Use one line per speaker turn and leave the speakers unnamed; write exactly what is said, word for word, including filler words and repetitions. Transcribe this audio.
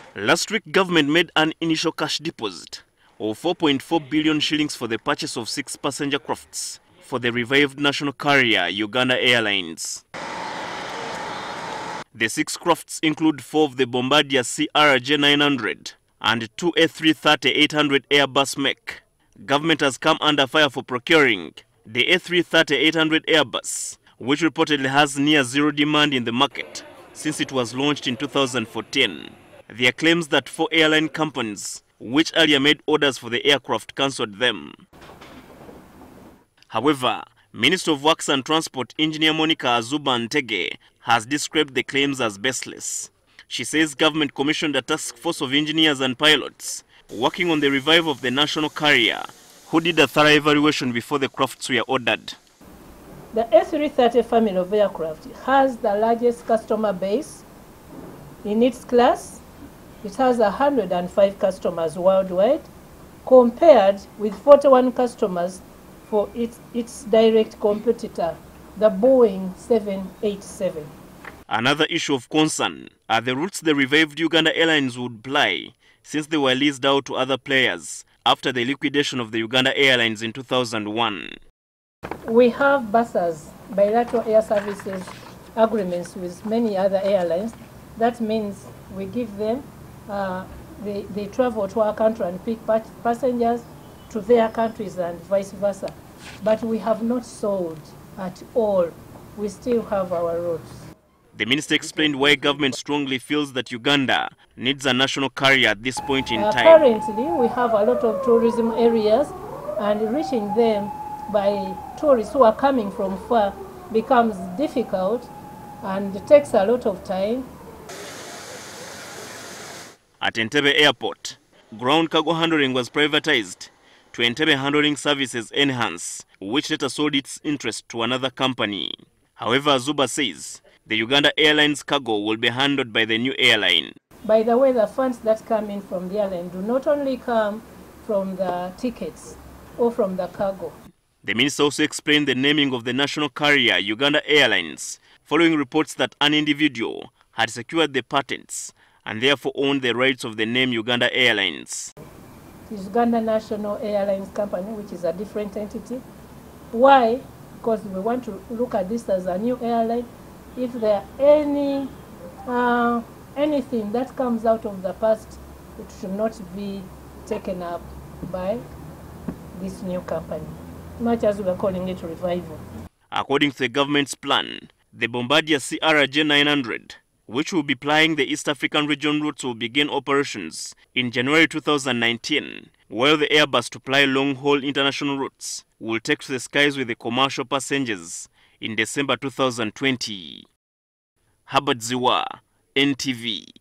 Last week, government made an initial cash deposit of four point four billion shillings for the purchase of six passenger crafts for the revived national carrier Uganda Airlines. The six crafts include four of the Bombardier C R J nine hundred and two A three thirty eight hundred Airbus make. Government has come under fire for procuring the A three thirty eight hundred Airbus, which reportedly has near zero demand in the market since it was launched in two thousand fourteen. There are claims that four airline companies, which earlier made orders for the aircraft, cancelled them. However, Minister of Works and Transport Engineer Monica Azuba Ntege has described the claims as baseless. She says government commissioned a task force of engineers and pilots working on the revival of the national carrier, who did a thorough evaluation before the crafts were ordered.
The A three thirty family of aircraft has the largest customer base in its class. It has one hundred five customers worldwide, compared with forty-one customers for its, its direct competitor, the Boeing seven eighty-seven.
Another issue of concern are the routes the revived Uganda Airlines would ply, since they were leased out to other players after the liquidation of the Uganda Airlines in two thousand one.
We have B A S as, bilateral air services agreements with many other airlines. That means we give them, uh, they, they travel to our country and pick passengers to their countries and vice versa. But we have not sold at all. We still have our routes.
The minister explained why government strongly feels that Uganda needs a national carrier at this point in
uh,
time.
Currently, we have a lot of tourism areas, and reaching them by tourists who are coming from far becomes difficult and it takes a lot of time.
At Ntege Airport, ground cargo handling was privatized to Ntege Handling Services Enhance, which later sold its interest to another company. However, Azuba says the Uganda Airlines cargo will be handled by the new airline.
By the way, the funds that come in from the airline do not only come from the tickets or from the cargo.
The minister also explained the naming of the national carrier Uganda Airlines, following reports that an individual had secured the patents and therefore owned the rights of the name Uganda Airlines.
It is Uganda National Airlines Company, which is a different entity. Why? Because we want to look at this as a new airline. If there are any uh, anything that comes out of the past, it should not be taken up by this new company, much as we are calling it revival.
According to the government's plan, the Bombardier C R J nine hundred, which will be plying the East African region routes, will begin operations in January two thousand nineteen, while the Airbus to ply long-haul international routes will take to the skies with the commercial passengers in December two thousand twenty. Azubah, N T V.